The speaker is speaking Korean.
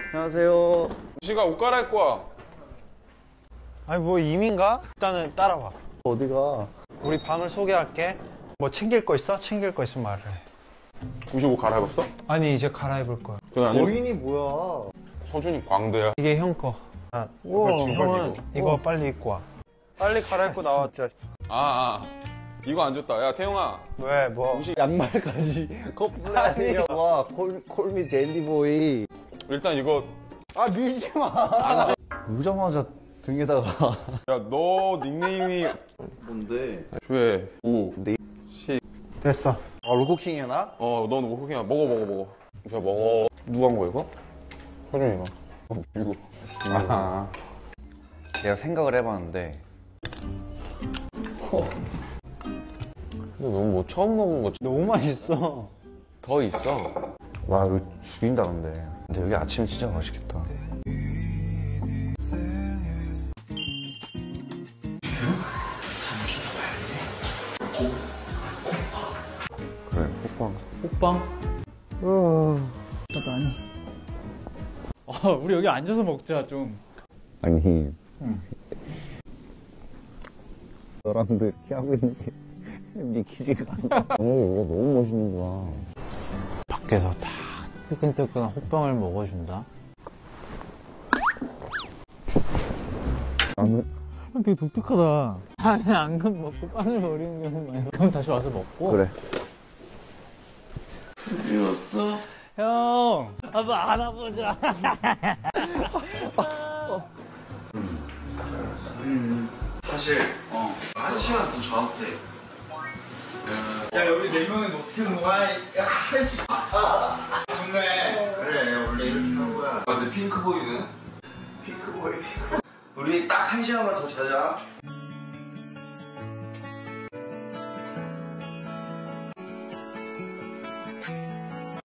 안녕하세요. 시가 옷 갈아입고 와. 아니 뭐 이민가? 일단은 따라와. 어디가? 우리 방을 소개할게. 뭐 챙길 거 있어? 챙길 거 있으면 말해. 우식 옷 갈아입었어? 아니 이제 갈아입을 거야. 그건 아니고 거인이 뭐야? 서준이 광대야. 이게 형 거. 아, 우와, 형은 이거 빨리 입고 와. 빨리 갈아입고 나와. 진짜. 이거 안 줬다. 야 태용아. 왜 뭐? 양말까지 커플 아니야? 와, 콜미 댄디보이. 일단 이거. 아, 밀지 마. 오자마자 등에다가. 야 너 닉네임이 뭔데? 죄, 우, 시. 됐어. 얼고킹이야, 나? 넌 그냥 먹어. 자 먹어. 누가 한 거야 이거? 서준이가. 이거. 내가 생각을 해봤는데. 근데 너무 뭐 처음 먹은 거 너무 맛있어. 더 있어. 와, 이거 죽인다, 근데. 근데 여기 아침 진짜 맛있겠다. 그래, 호빵. 호빵? 나도 아니. 우리 여기 앉아서 먹자 좀. 아니. 너랑도 이렇게 하고 있는 게 믿기지가 않아. 이거 너무 멋있는 거야. 밖에서 딱 뜨끈뜨끈한 호빵을 먹어준다. 나는 되게 독특하다. 아니 앙금 먹고 빵을 버리는 경우 많이. 그럼 다시 와서 먹고. 그래. 형, 한번 안아보자. 사실 한 시간 더 자도 돼. 야 여기 4명은 어떻게 먹어? 할 수 있어. 좋네. 그래, 원래 이렇게 하는 거야. 근데 핑크보이는? 핑크보이. 우리 딱 한 시간만 더 자자.